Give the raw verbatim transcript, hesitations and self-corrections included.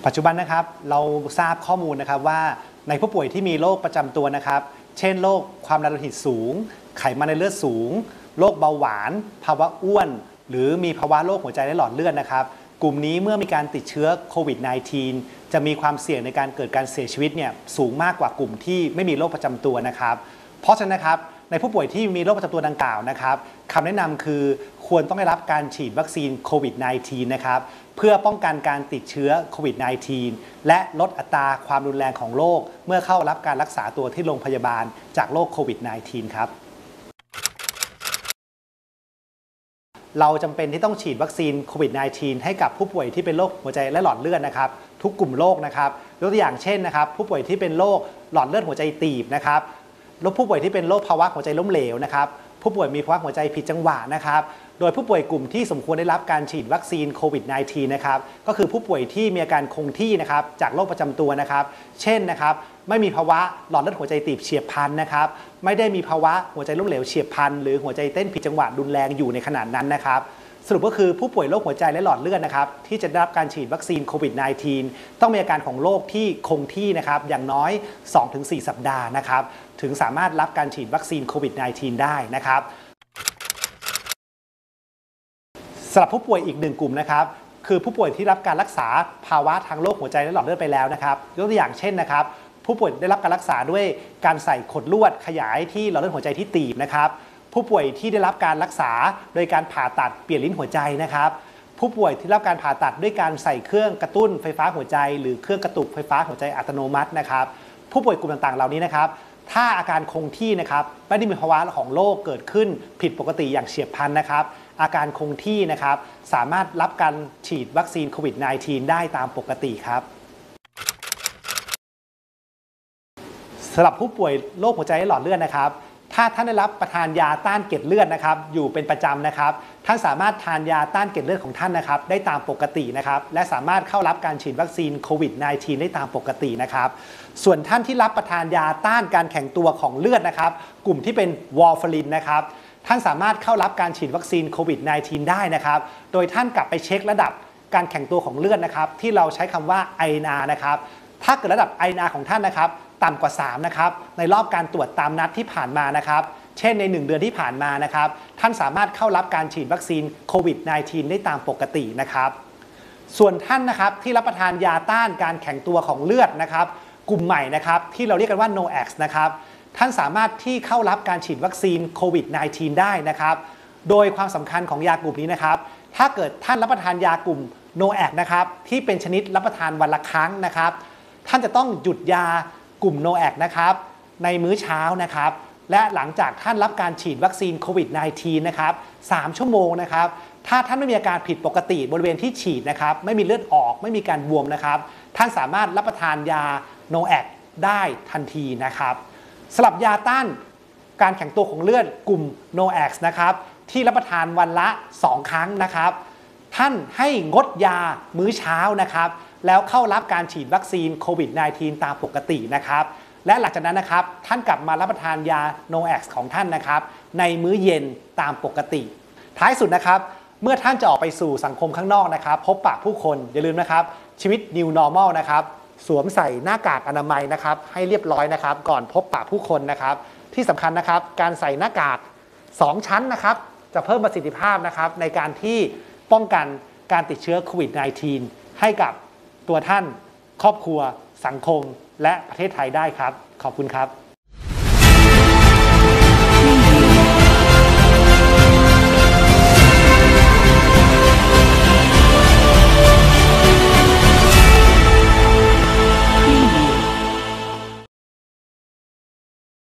ปัจจุบันนะครับเราทราบข้อมูลนะครับว่าในผู้ป่วยที่มีโรคประจำตัวนะครับเช่นโรคความดันโลหิตสูงไขมันในเลือดสูงโรคเบาหวานภาวะอ้วนหรือมีภาวะโรคหัวใจและหลอดเลือดนะครับกลุ่มนี้เมื่อมีการติดเชื้อโควิด สิบเก้า จะมีความเสี่ยงในการเกิดการเสียชีวิตเนี่ยสูงมากกว่ากลุ่มที่ไม่มีโรคประจำตัวนะครับเพราะฉะนั้นนะครับในผู้ป่วยที่มีโรคประจำตัวดังกล่าวนะครับคำแนะนำคือควรต้องได้รับการฉีดวัคซีนโควิด สิบเก้า นะครับเพื่อป้องกันการติดเชื้อโควิด สิบเก้า และลดอัตราความรุนแรงของโรคเมื่อเข้ารับการรักษาตัวที่โรงพยาบาลจากโรคโควิด สิบเก้า ครับเราจำเป็นที่ต้องฉีดวัคซีนโควิด สิบเก้า ให้กับผู้ป่วยที่เป็นโรคหัวใจและหลอดเลือดนะครับทุกกลุ่มโรคนะครับยกตัวอย่างเช่นนะครับผู้ป่วยที่เป็นโรคหลอดเลือดหัวใจตีบนะครับโรคผู้ป่วยที่เป็นโรคภาวะหัวใจล้มเหลวนะครับผู้ป่วยมีภาวะหัวใจผิดจังหวะนะครับโดยผู้ป่วยกลุ่มที่สมควรได้รับการฉีดวัคซีนโควิด สิบเก้า นะครับก็คือผู้ป่วยที่มีอาการคงที่นะครับจากโรคประจำตัวนะครับเช่นนะครับไม่มีภาวะหลอดเลือดหัวใจตีบเฉียบพลันนะครับไม่ได้มีภาวะหัวใจล้มเหลวเฉียบพลันหรือหัวใจเต้นผิดจังหวะรุนแรงอยู่ในขณะนั้นนะครับสรุปก็คือผู้ป่วยโรคหัวใจและหลอดเลือดนะครับที่จะได้รับการฉีดวัคซีนโควิด สิบเก้า ต้องมีอาการของโรคที่คงที่นะครับอย่างน้อย สองถึงสี่ สัปดาห์นะครับถึงสามารถรับการฉีดวัคซีนโควิด สิบเก้า ได้นะครับสำหรับผู้ป่วยอีกหนึ่งกลุ่มนะครับคือผู้ป่วยที่รับการรักษาภาวะทางโรคหัวใจและหลอดเลือดไปแล้วนะครับยกตัวอย่างเช่นนะครับผู้ป่วยได้รับการรักษาด้วยการใส่ขดลวดขยายที่หลอดเลือดหัวใจที่ตีบนะครับผู้ป่วยที่ได้รับการรักษาโดยการผ่าตัดเปลี่ยนลิ้นหัวใจนะครับผู้ป่วยที่รับการผ่าตัดด้วยการใส่เครื่องกระตุ้นไฟฟ้าหัวใจหรือเครื่องกระตุกไฟฟ้าหัวใจอัตโนมัตินะครับผู้ป่วยกลุ่มต่างๆเหล่านี้นะครับถ้าอาการคงที่นะครับไม่ได้มีภาวะของโรคเกิดขึ้นผิดปกติอย่างเฉียบพลันนะครับอาการคงที่นะครับสามารถรับการฉีดวัคซีนโควิด สิบเก้า ได้ตามปกติครับสำหรับผู้ป่วยโรคหัวใจและหลอดเลือดนะครับถ้าท่านได้รับประทานยาต้านเกล็ดเลือดนะครับอยู่เป็นประจำนะครับท่านสามารถทานยาต้านเกล็ดเลือดของท่านนะครับได้ตามปกตินะครับและสามารถเข้ารับการฉีดวัคซีนโควิด สิบเก้า ได้ตามปกตินะครับส่วนท่านที่รับประทานยาต้านการแข็งตัวของเลือดนะครับกลุ่มที่เป็นวอร์ฟารินนะครับท่านสามารถเข้ารับการฉีดวัคซีนโควิด สิบเก้า ได้นะครับโดยท่านกลับไปเช็คระดับการแข็งตัวของเลือดนะครับที่เราใช้คำว่า ไอ เอ็น อาร์ นะครับถ้าเกิดระดับ ไอ เอ็น อาร์ ของท่านนะครับต่ำกว่า สาม นะครับในรอบการตรวจตามนัดที่ผ่านมานะครับเช่นในหนึ่งเดือนที่ผ่านมานะครับท่านสามารถเข้ารับการฉีดวัคซีนโควิด สิบเก้า ได้ตามปกตินะครับส่วนท่านนะครับที่รับประทานยาต้านการแข็งตัวของเลือดนะครับกลุ่มใหม่นะครับที่เราเรียกกันว่า โนแอ็กซ์ นะครับท่านสามารถที่เข้ารับการฉีดวัคซีนโควิด สิบเก้า ได้นะครับโดยความสำคัญของยากลุ่มนี้นะครับถ้าเกิดท่านรับประทานยากลุ่ม โนแอ็กซ์ นะครับที่เป็นชนิดรับประทานวันละครั้งนะครับท่านจะต้องหยุดยากลุ่ม โนแอ็กซ์ นะครับในมื้อเช้านะครับและหลังจากท่านรับการฉีดวัคซีนโควิด สิบเก้า นะครับสามชั่วโมงนะครับถ้าท่านไม่มีอาการผิดปกติบริเวณที่ฉีดนะครับไม่มีเลือดออกไม่มีการบวมนะครับท่านสามารถรับประทานยา โนแอ็กซ์ ได้ทันทีนะครับสำหรับยาต้านการแข็งตัวของเลือดกลุ่ม โนแอ็กซ์ นะครับที่รับประทานวันละสองครั้งนะครับท่านให้งดยามื้อเช้านะครับแล้วเข้ารับการฉีดวัคซีนโควิด สิบเก้า ตามปกตินะครับและหลังจากนั้นนะครับท่านกลับมารับประทานยา โนแอ็กซ์ ของท่านนะครับในมื้อเย็นตามปกติท้ายสุดนะครับเมื่อท่านจะออกไปสู่สังคมข้างนอกนะครับพบปะผู้คนอย่าลืมนะครับชีวิต New Normal นะครับสวมใส่หน้ากากอนามัยนะครับให้เรียบร้อยนะครับก่อนพบปะผู้คนนะครับที่สำคัญนะครับการใส่หน้ากากสองชั้นนะครับจะเพิ่มประสิทธิภาพนะครับในการที่ป้องกันการติดเชื้อโควิด สิบเก้า ให้กับตัวท่านครอบครัวสังคมและประเทศไทยได้ครับขอบคุณครับ